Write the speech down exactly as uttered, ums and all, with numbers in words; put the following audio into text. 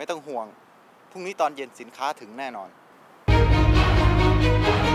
ไม่ต้องห่วงพรุ่งนี้ตอนเย็นสินค้าถึงแน่นอน